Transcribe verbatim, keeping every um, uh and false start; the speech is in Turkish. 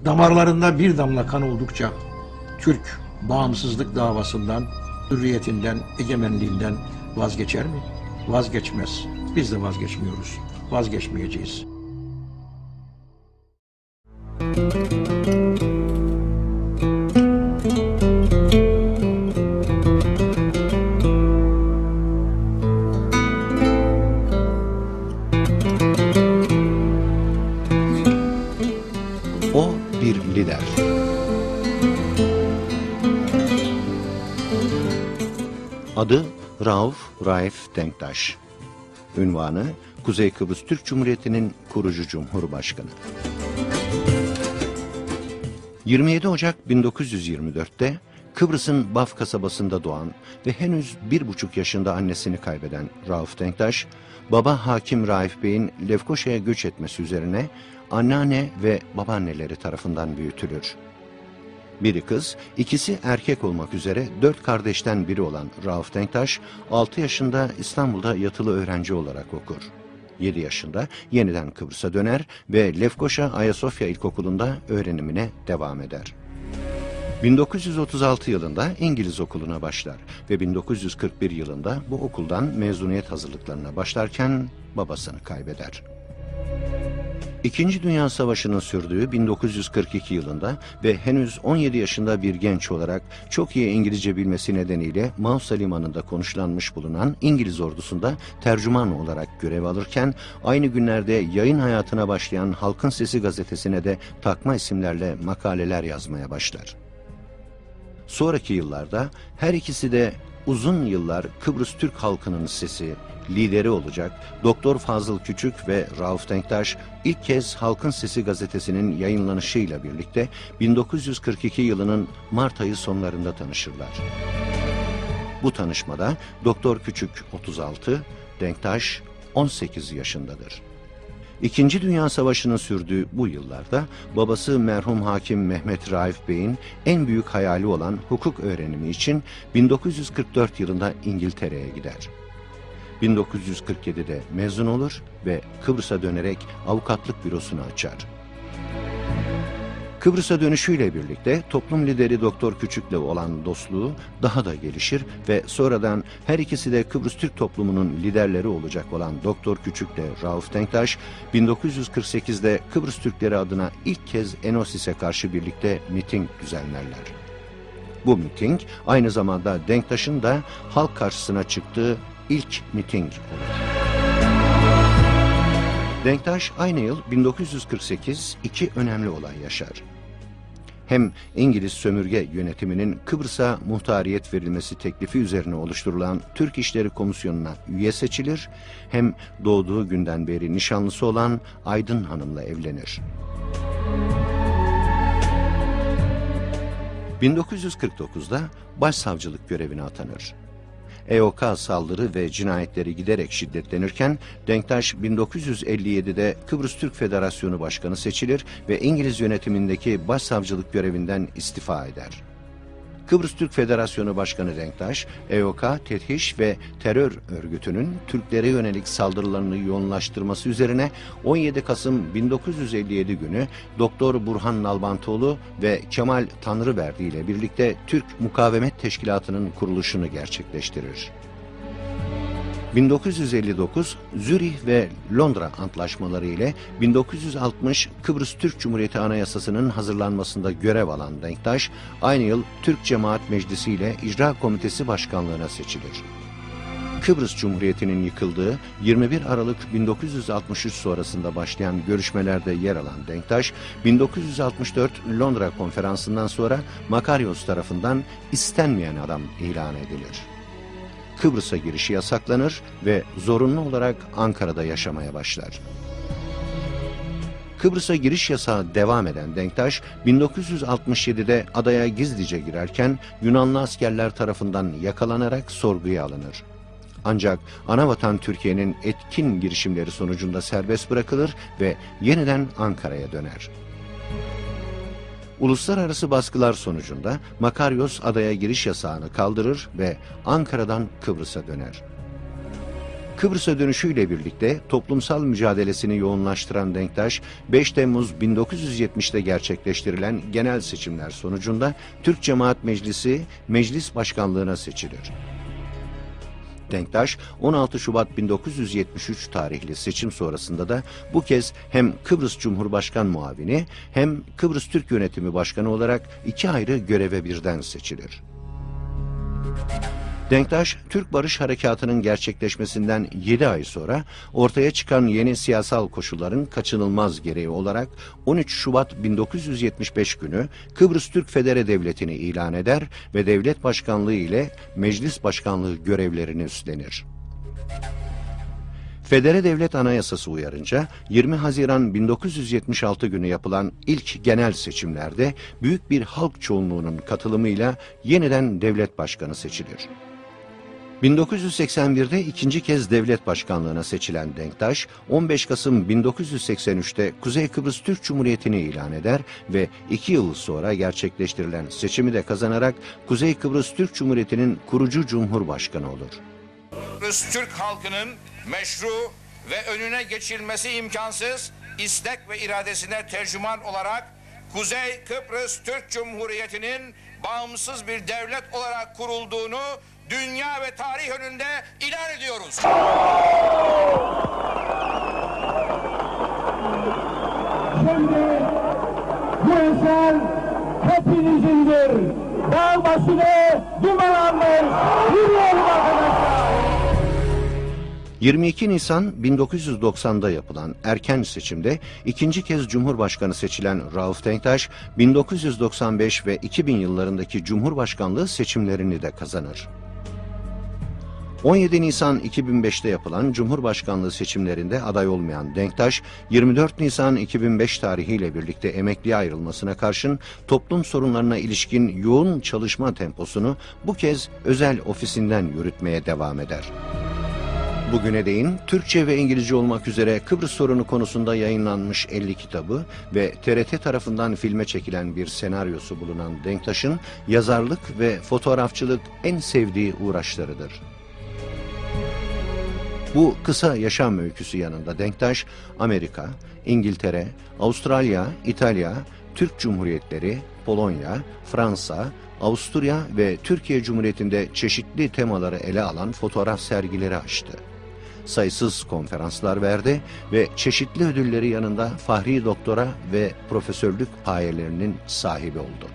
Damarlarında bir damla kan oldukça Türk bağımsızlık davasından, hürriyetinden, egemenliğinden vazgeçer mi? Vazgeçmez. Biz de vazgeçmiyoruz. Vazgeçmeyeceğiz. O bir lider. Adı Rauf Raif Denktaş. Ünvanı Kuzey Kıbrıs Türk Cumhuriyeti'nin kurucu Cumhurbaşkanı. yirmi yedi Ocak bin dokuz yüz yirmi dört'te Kıbrıs'ın Baf kasabasında doğan ve henüz bir buçuk yaşında annesini kaybeden Rauf Denktaş, baba Hakim Raif Bey'in Lefkoşa'ya göç etmesi üzerine anneanne ve babaanneleri tarafından büyütülür. Biri kız, ikisi erkek olmak üzere dört kardeşten biri olan Rauf Denktaş, altı yaşında İstanbul'da yatılı öğrenci olarak okur. yedi yaşında yeniden Kıbrıs'a döner ve Lefkoşa Ayasofya İlkokulu'nda öğrenimine devam eder. bin dokuz yüz otuz altı yılında İngiliz okuluna başlar ve bin dokuz yüz kırk bir yılında bu okuldan mezuniyet hazırlıklarına başlarken babasını kaybeder. İkinci Dünya Savaşı'nın sürdüğü bin dokuz yüz kırk iki yılında ve henüz on yedi yaşında bir genç olarak çok iyi İngilizce bilmesi nedeniyle Mausa Limanı'nda konuşlanmış bulunan İngiliz ordusunda tercüman olarak görev alırken, aynı günlerde yayın hayatına başlayan Halkın Sesi gazetesine de takma isimlerle makaleler yazmaya başlar. Sonraki yıllarda her ikisi de uzun yıllar Kıbrıs Türk halkının sesi, lideri olacak Doktor Fazıl Küçük ve Rauf Denktaş ilk kez Halkın Sesi gazetesinin yayınlanışıyla birlikte bin dokuz yüz kırk iki yılının Mart ayı sonlarında tanışırlar. Bu tanışmada Doktor Küçük otuz altı, Denktaş on sekiz yaşındadır. İkinci Dünya Savaşı'nın sürdüğü bu yıllarda babası merhum Hakim Mehmet Raif Bey'in en büyük hayali olan hukuk öğrenimi için bin dokuz yüz kırk dört yılında İngiltere'ye gider. bin dokuz yüz kırk yedi'de mezun olur ve Kıbrıs'a dönerek avukatlık bürosunu açar. Kıbrıs'a dönüşüyle birlikte toplum lideri Doktor Küçük'le olan dostluğu daha da gelişir ve sonradan her ikisi de Kıbrıs Türk toplumunun liderleri olacak olan Doktor Küçük'le Rauf Denktaş, bin dokuz yüz kırk sekiz'de Kıbrıs Türkleri adına ilk kez Enosis'e karşı birlikte miting düzenlerler. Bu miting aynı zamanda Denktaş'ın da halk karşısına çıktığı ilk miting olur. Denktaş aynı yıl bin dokuz yüz kırk sekiz iki önemli olay yaşar. Hem İngiliz sömürge yönetiminin Kıbrıs'a muhtariyet verilmesi teklifi üzerine oluşturulan Türk İşleri Komisyonu'na üye seçilir, hem doğduğu günden beri nişanlısı olan Aydın Hanım'la evlenir. bin dokuz yüz kırk dokuz'da başsavcılık görevine atanır. E O K saldırı ve cinayetleri giderek şiddetlenirken Denktaş bin dokuz yüz elli yedi'de Kıbrıs Türk Federasyonu Başkanı seçilir ve İngiliz yönetimindeki başsavcılık görevinden istifa eder. Kıbrıs Türk Federasyonu Başkanı Denktaş, E O K Tethiş ve Terör Örgütü'nün Türklere yönelik saldırılarını yoğunlaştırması üzerine on yedi Kasım bin dokuz yüz elli yedi günü Doktor Burhan Nalbantoğlu ve Kemal Tanrıverdi ile birlikte Türk Mukavemet Teşkilatı'nın kuruluşunu gerçekleştirir. bin dokuz yüz elli dokuz Zürih ve Londra antlaşmaları ile bin dokuz yüz altmış Kıbrıs Türk Cumhuriyeti Anayasası'nın hazırlanmasında görev alan Denktaş, aynı yıl Türk Cemaat Meclisi ile İcra Komitesi Başkanlığına seçilir. Kıbrıs Cumhuriyeti'nin yıkıldığı yirmi bir Aralık bin dokuz yüz altmış üç sonrasında başlayan görüşmelerde yer alan Denktaş, bin dokuz yüz altmış dört Londra Konferansı'ndan sonra Makarios tarafından istenmeyen adam ilan edilir. Kıbrıs'a girişi yasaklanır ve zorunlu olarak Ankara'da yaşamaya başlar. Kıbrıs'a giriş yasağı devam eden Denktaş, bin dokuz yüz altmış yedi'de adaya gizlice girerken Yunanlı askerler tarafından yakalanarak sorguya alınır. Ancak anavatan Türkiye'nin etkin girişimleri sonucunda serbest bırakılır ve yeniden Ankara'ya döner. Uluslararası baskılar sonucunda Makarios adaya giriş yasağını kaldırır ve Ankara'dan Kıbrıs'a döner. Kıbrıs'a dönüşüyle birlikte toplumsal mücadelesini yoğunlaştıran Denktaş, beş Temmuz bin dokuz yüz yetmişte gerçekleştirilen genel seçimler sonucunda Türk Cemaat Meclisi Meclis Başkanlığına seçilir. Denktaş, on altı Şubat bin dokuz yüz yetmiş üç tarihli seçim sonrasında da bu kez hem Kıbrıs Cumhurbaşkan Muavini hem Kıbrıs Türk Yönetimi Başkanı olarak iki ayrı göreve birden seçilir. Denktaş, Türk Barış Harekatı'nın gerçekleşmesinden yedi ay sonra ortaya çıkan yeni siyasal koşulların kaçınılmaz gereği olarak on üç Şubat bin dokuz yüz yetmiş beş günü Kıbrıs Türk Federe Devleti'ni ilan eder ve devlet başkanlığı ile meclis başkanlığı görevlerini üstlenir. Federe Devlet Anayasası uyarınca yirmi Haziran bin dokuz yüz yetmiş altı günü yapılan ilk genel seçimlerde büyük bir halk çoğunluğunun katılımıyla yeniden devlet başkanı seçilir. bin dokuz yüz seksen birde ikinci kez devlet başkanlığına seçilen Denktaş, on beş Kasım bin dokuz yüz seksen üçte Kuzey Kıbrıs Türk Cumhuriyeti'ni ilan eder ve iki yıl sonra gerçekleştirilen seçimi de kazanarak Kuzey Kıbrıs Türk Cumhuriyeti'nin kurucu cumhurbaşkanı olur. Kıbrıs Türk halkının meşru ve önüne geçilmesi imkansız istek ve iradesine tercüman olarak Kuzey Kıbrıs Türk Cumhuriyeti'nin bağımsız bir devlet olarak kurulduğunu dünya ve tarih önünde ilan ediyoruz. Şimdi bu eser hepinizindir. Dağ başını duman almış. Yürüyelim arkadaşlar. yirmi iki Nisan bin dokuz yüz doksanda yapılan erken seçimde ikinci kez Cumhurbaşkanı seçilen Rauf Denktaş, bin dokuz yüz doksan beş ve iki bin yıllarındaki Cumhurbaşkanlığı seçimlerini de kazanır. on yedi Nisan iki bin beşte yapılan Cumhurbaşkanlığı seçimlerinde aday olmayan Denktaş, yirmi dört Nisan iki bin beş tarihiyle birlikte emekliye ayrılmasına karşın toplum sorunlarına ilişkin yoğun çalışma temposunu bu kez özel ofisinden yürütmeye devam eder. Bugüne değin Türkçe ve İngilizce olmak üzere Kıbrıs sorunu konusunda yayınlanmış elli kitabı ve T R T tarafından filme çekilen bir senaryosu bulunan Denktaş'ın yazarlık ve fotoğrafçılık en sevdiği uğraşlarıdır. Bu kısa yaşam öyküsü yanında Denktaş, Amerika, İngiltere, Avustralya, İtalya, Türk Cumhuriyetleri, Polonya, Fransa, Avusturya ve Türkiye Cumhuriyeti'nde çeşitli temaları ele alan fotoğraf sergileri açtı. Sayısız konferanslar verdi ve çeşitli ödülleri yanında fahri doktora ve profesörlük payelerinin sahibi oldu.